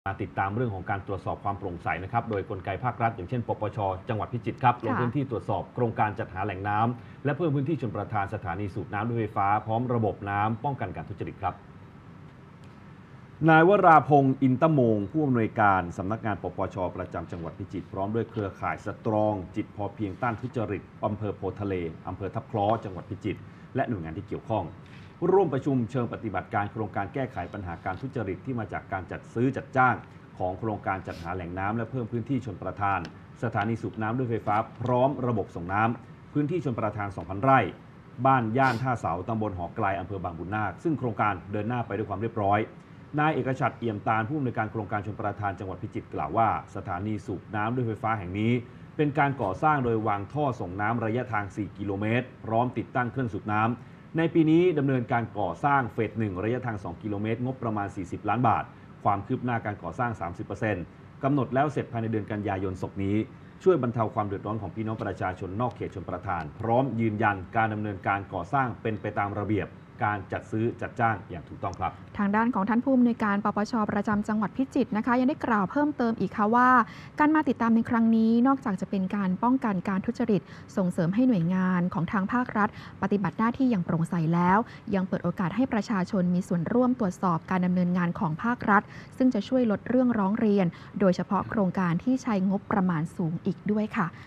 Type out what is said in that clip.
ติดตามเรื่องของการตรวจสอบความโปร่งใสนะครับโดยกลไกภาครัฐอย่างเช่นปปชจังหวัดพิจิตรครับลงพื้นที่ตรวจสอบโครงการจัดหาแหล่งน้ำและเพิ่มพื้นที่ชลประทานสถานีสูบน้ำด้วยไฟฟ้าพร้อมระบบน้ำป้องกันการทุจริตครับนายวราพงศ์อินตมงผู้อำนวยการสำนักงานปปชประจำจังหวัดพิจิตรพร้อมด้วยเครือข่ายสตรองจิตพอเพียงต้านทุจริตอำเภอโพทะเลอำเภอทับคล้อจังหวัดพิจิตรและหน่วยงานที่เกี่ยวข้องร่วมประชุมเชิงปฏิบัติการโครงการแก้ไขปัญหาการทุจริตที่มาจากการจัดซื้อจัดจ้างของโครงการจัดหาแหล่งน้ำและเพิ่มพื้นที่ชลประทานสถานีสูบน้ำด้วยไฟฟ้าพร้อมระบบส่งน้ำพื้นที่ชลประทาน 2,000 ไร่บ้านย่านท่าเสาตำบลหอไกลอำเภอบางบุญนาคซึ่งโครงการเดินหน้าไปด้วยความเรียบร้อยนายเอกชัดเอี่ยมตาลผู้อำนวยการโครงการชลประทานจังหวัดพิจิตรกล่าวว่าสถานีสูบน้ำด้วยไฟฟ้าแห่งนี้เป็นการก่อสร้างโดยวางท่อส่งน้ำระยะทาง 4 กิโลเมตรพร้อมติดตั้งเครื่องสูบน้ำในปีนี้ดำเนินการก่อสร้างเฟส 1 ระยะทาง 2 กิโลเมตรงบประมาณ 40 ล้านบาทความคืบหน้าการก่อสร้าง 30% กำหนดแล้วเสร็จภายในเดือนกันยายนศกนี้ช่วยบรรเทาความเดือดร้อนของพี่น้องประชาชนนอกเขตชลประทานพร้อมยืนยันการดำเนินการก่อสร้างเป็นไปตามระเบียบการจัดซื้อจัดจ้างอย่างถูกต้องครับทางด้านของท่านผู้อำนวยการปปชประจำจังหวัดพิจิตรนะคะยังได้กล่าวเพิ่มเติมอีกค่ะว่าการมาติดตามในครั้งนี้นอกจากจะเป็นการป้องกันการทุจริตส่งเสริมให้หน่วยงานของทางภาครัฐปฏิบัติหน้าที่อย่างโปร่งใสแล้วยังเปิดโอกาสให้ประชาชนมีส่วนร่วมตรวจสอบการดำเนินงานของภาครัฐซึ่งจะช่วยลดเรื่องร้องเรียนโดยเฉพาะโครงการที่ใช้งบประมาณสูงอีกด้วยค่ะ